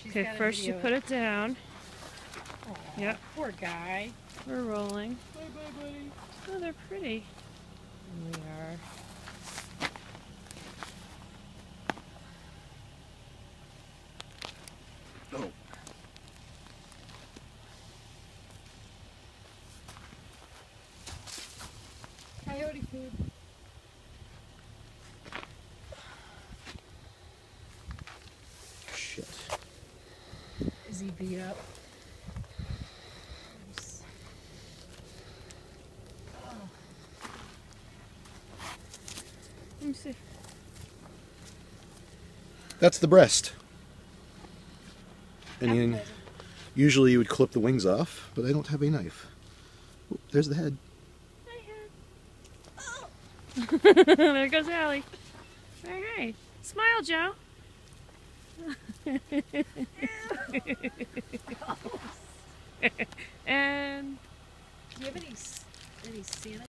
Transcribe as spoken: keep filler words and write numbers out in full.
Okay, first you put it down. Aww, yep. Poor guy. We're rolling. Bye bye, buddy. Oh, they're pretty. We are. Oh. Coyote food. Shit. Is he beat up? Oh. Let me see. That's the breast. And you, usually you would clip the wings off, but I don't have a knife. Oh, there's the head. Oh. There goes Allie. Hey, hey. Smile, Joe. And Do you have any, any Santa